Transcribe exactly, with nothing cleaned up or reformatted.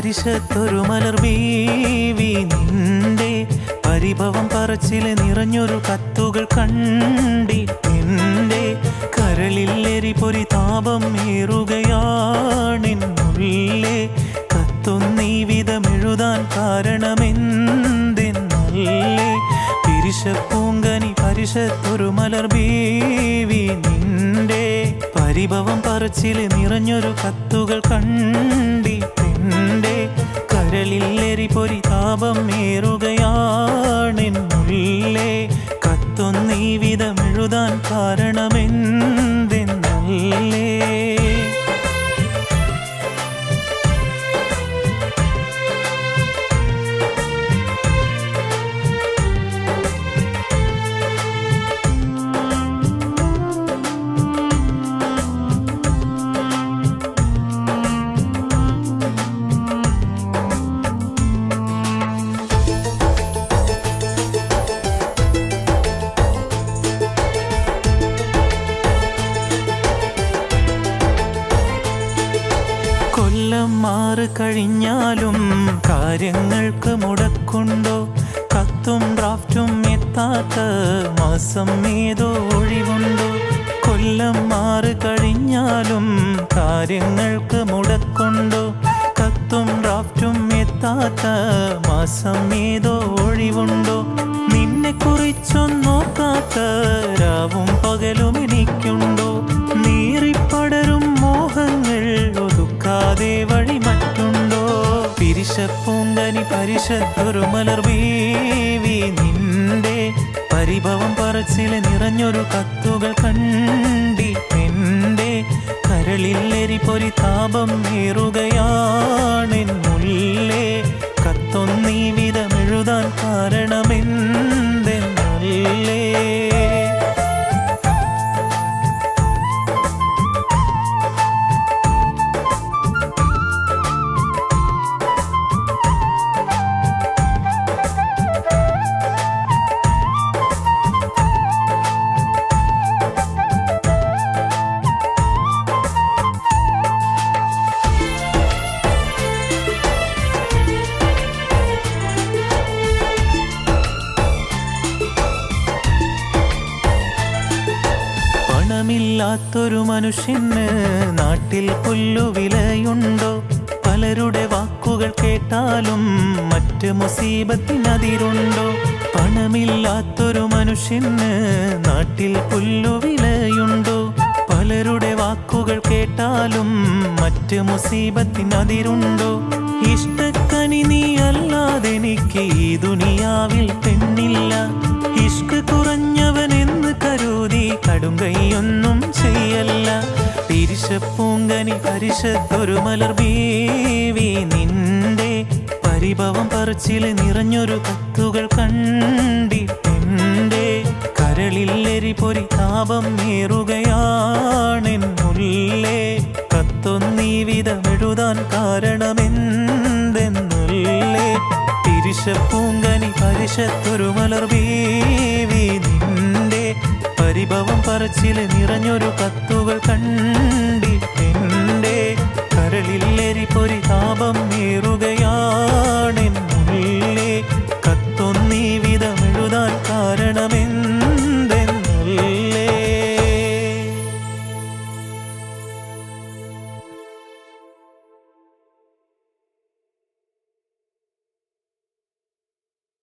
പരിഷത്തൊരു മലർ ബീവി നിന്റെ പരിഭവം പറച്ചില് നിറഞ്ഞൊരു കത്തുകൾ കണ്ടി നിന്റെ കരളിൽ എരിപൊരി താപം ഏറുകയാണെന്നുള്ളേ കത്തുന്നീ വിധമെഴുതാൻ കാരണമെന്തെന്നല്ലേ പിരിശപ്പൂങ്കനി പരിഷത്തൊരു മലർ ബീവി നിന്റെ പരിഭവം പറച്ചില് നിറഞ്ഞൊരു കത്തുകൾ കണ്ടി നിന്റെ കരളിൽ എരിപൊരി താപം ഏറുകയാണെന്നുള്ളേ കത്തുന്നീ വിധമെഴുതാൻ കാരണമെന്തെന്നല്ലേ മാറ് കഴിഞ്ഞാലും കാര്യങ്ങൾക്ക് മുടക്കുണ്ടോ കത്തും ഡ്രാഫ്റ്റും എത്താത്ത മാസം ഏതോ ഒഴിവുണ്ടോ കൊല്ലം മാറ് കഴിഞ്ഞാലും കാര്യങ്ങൾക്ക് മുടക്കുണ്ടോ കത്തും ഡ്രാഫ്റ്റും എത്താത്ത മാസം ഏതോ ഒഴിവുണ്ടോ നിന്നെ കുറിച്ചൊന്നോക്കാത്ത രാവും പകലും എനിക്കുണ്ടോ നീറിപ്പടരും മോഹങ്ങൾ ഒതുക്കാതെ വഴി മറ്റുണ്ടോ പിരിശപ്പൂങ്കനി പരിഷത്തൊരു മലർ ബീവി നിന്റെ പരിഭവം പറച്ചില് നിറഞ്ഞൊരു കത്തുകൾ കണ്ടി നിന്റെ കരളിൽ എരിപൊരി താപം ഏറുകയാണെന്നുള്ളേ കത്തൊന്നീ വിധമെഴുതാൻ കാരണമെന്തെന്നല്ലേ ൊരു മനുഷ്യന് നാട്ടിൽ പുല്ലുവിലയുണ്ടോ പലരുടെ വാക്കുകൾ കേട്ടാലും മറ്റ് മുസീബത്തിനതിരുണ്ടോ പണമില്ലാത്തൊരു മനുഷ്യന് നാട്ടിൽ പുല്ലുവിലയുണ്ടോ പലരുടെ വാക്കുകൾ കേട്ടാലും മറ്റ് മുസീബത്തിനതിരുണ്ടോ ഇഷ്ടക്കനി നീ അല്ലാതെനിക്ക് ഈ ദുനിയാവിൽ പെണ്ണില്ല ഇഷ്ക് കുറഞ്ഞവനെന്ന് കരുതി കടുങ്കൈയൊന്നും ചെയ്യല്ല പിരിശപ്പൂങ്കനി പരിഷത്തൊരു മലർ ബീവി നിന്റെ പരിഭവം പറച്ചില് നിറഞ്ഞൊരു കത്തുകൾ കണ്ടി നിന്റെ കരളിൽ എരിപൊരി താപം ഏറുകയാണെന്നുള്ളേ കത്തൊന്നീ വിധമെഴുതാൻ കാരണമെന്തെന്നുള്ളേ പിരിശപ്പൂങ്കനി പരിഷത്തൊരു മലർ ബീവി നിന്റെ പരിഭവം പറച്ചില് നിറഞ്ഞൊരു കത്തുകൾ കണ്ടി നിന്റെ കരളിൽ എരിപൊരി താപം ഏറുക